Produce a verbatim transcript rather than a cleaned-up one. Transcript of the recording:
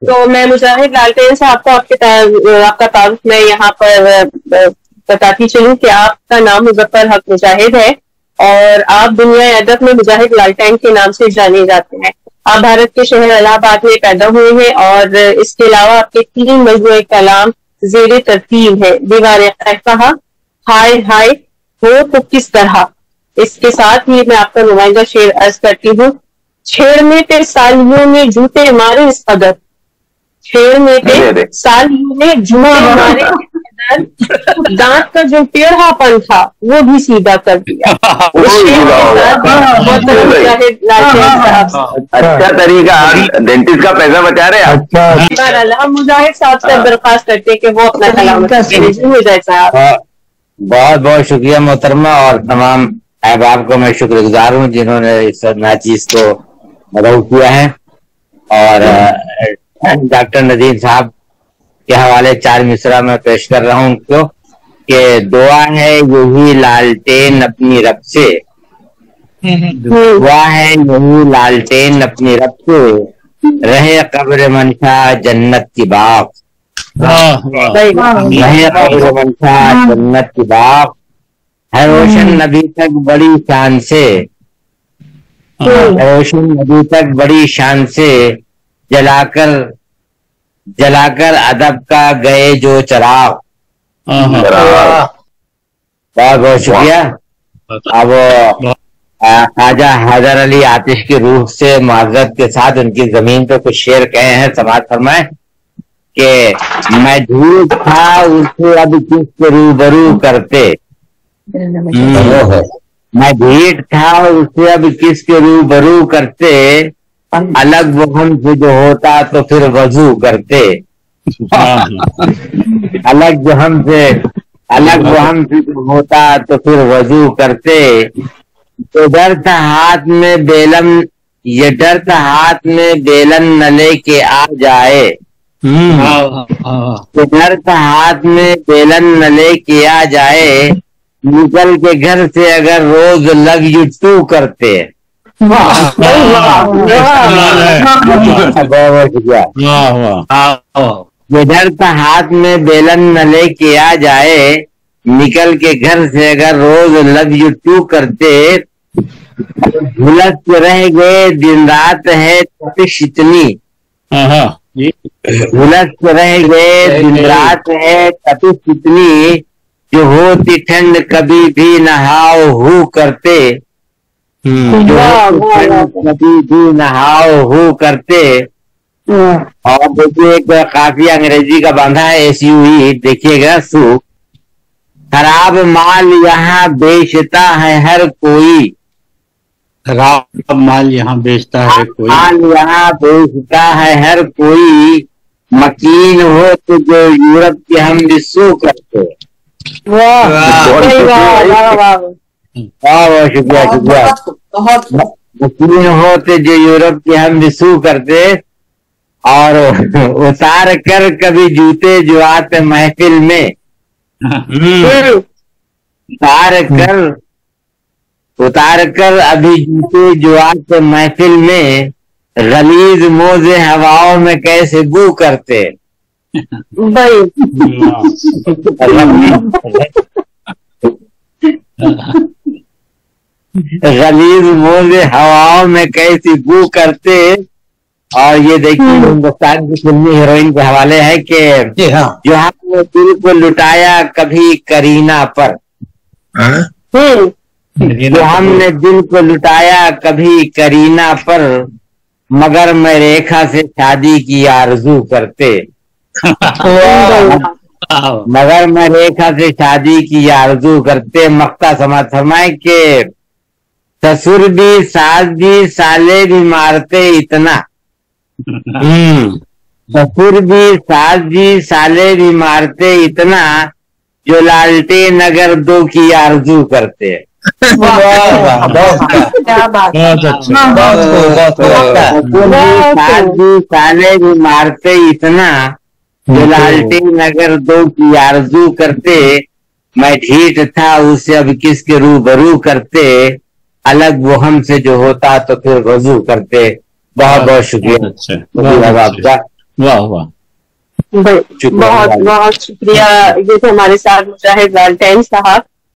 تو میں مجاہد لالٹین صاحب کو آپ کے آپ کا تعارف میں یہاں پر بتاتی چلوں کہ آپ کا نام مظفر حق مجاہد ہے اور آپ دنیا ادب میں مجاہد لالٹین کے نام سے جانے جاتے ہیں. آپ بھارت کے شہر الہ آباد میں پیدا ہوئے ہیں اور اس کے علاوہ آپ کے تین مجموعے کلام زیر ترتیب ہے. دیوار کہا ہائے ہائے ہو تو کس طرح. اس کے ساتھ ہی میں آپ کا نمائندہ شعر عرض کرتی ہوں. چھیڑنے پہ سالیوں نے جوتے مارے اس قدر, چھیڑنے پہ سالیوں نے جوتے مارے دانت کا جو ٹیڑھا پن تھا وہ بھی سیدھا کر دیا. اچھا طریقہ, ڈینٹسٹ کا پیسہ بچا رہے ہیں. ہم مجاہد صاحب سے درخواست کرتے کہ وہ اپنا کلام مجاہد صاحب. بہت بہت شکریہ محترمہ, اور تمام احباب کو میں شکر گزار ہوں جنہوں نے اس ناچیز کو مدعو کیا ہے. اور ڈاکٹر ندیم صاحب کے حوالے چار مصرع میں پیش کر رہا ہوں کیوں کہ دعا ہے یہی لالٹین اپنی رب سے, دعا ہے یہی لالٹین اپنی رب سے, رہے قبر منشا جنت کی باغ, رہے قبر منشا جنت کی باغ, ہے روشن نبی تک بڑی شان سے, روشن نبی تک بڑی شان سے, جلا کر جلا کر ادب کا گئے جو چراغ. بہت بہت شکریہ. اب خواجہ حیدر علی آتش کی روح سے معذرت کے ساتھ ان کی زمین پہ کچھ شعر کہے ہیں, سماعت فرمائیں کہ میں جھوٹ تھا اسے اب کس کے روبرو کرتے, میں بھیٹ تھا اسے اب کس کے روبرو کرتے, الگ وہ ہم سے جو ہوتا تو پھر وضو کرتے, الگ جو ہم سے الگ وہ ہم سے جو ہوتا تو پھر وضو کرتے. تو ڈر تھا ہاتھ میں بیلم, یہ ڈر تھا ہاتھ میں بیلن نہ لے کے آ جائے, تو ڈر تھا ہاتھ میں بیلن نہ لے کے آ جائے, نکل کے گھر سے اگر روز لگ یو ٹو کرتے. یہ ڈر تھا ہاتھ میں بیلن نہ لے کے آ جائے, نکل کے گھر سے اگر روز لگ یو ٹو کرتے. جھلس رہ گئے دن رات ہے تپش اتنی, جھلس رہ گئے دن رات ہے تپش اتنی, جو ہوتی ٹھنڈ کبھی بھی نہاؤ ہو کرتے, جو کبھی بھی نہاؤ ہو کرتے. اور دیکھیے ایک قافیہ انگریزی کا باندھا ہے ایس یو ای, دیکھیے گا سو. خراب مال یہاں بیچتا ہے ہر کوئی, خراب مال یہاں بیچتا ہے کوئی, مال یہاں بیچتا ہے ہر کوئی, مکین ہو تو جو یورپ کے ہم رسو کرتے. بہت شکریہ شکریہ. مکین ہو تو جو یورپ کے ہم رسو کرتے, اور اتار کر کبھی جوتے جو آتے محفل میں, اتار کر اتار کر ابھی جوتے جو آتے محفل میں, غلیظ موزے ہواؤں میں کیسے بو کرتے. غلیظ موزے ہواؤں میں کیسی بو کرتے. اور یہ دیکھیے ہندوستان کی فلمی ہیروئن کے حوالے ہے کہ جو ہم نے دل کو لٹایا کبھی کرینا پر, جو ہم نے دل کو لٹایا کبھی کرینا پر, مگر میں ریکھا سے شادی کی آرزو کرتے. مگر میں ریکھا سے شادی کی آرزو کرتے. مقطع سماعت فرمائیں کہ سسر بھی ساس بھی سالے بھی مارتے اتنا, سسر بھی ساس بھی سالے بھی مارتے اتنا, جو لالٹین اگر دو کی آرزو کرتے. سالے بھی مارتے اتنا, جو لالٹین اگر دو کی آرزو کرتے. میں ڈھیٹ تھا اسے اب کس کے روبرو کرتے, الگ وہ ہم سے جو ہوتا تو پھر وضو کرتے. بہت بہت شکریہ آپ کا. वाह वाह, बहुत बहुत शुक्रिया। ये थे हमारे साथ मुजाहिद लालटेन साहब।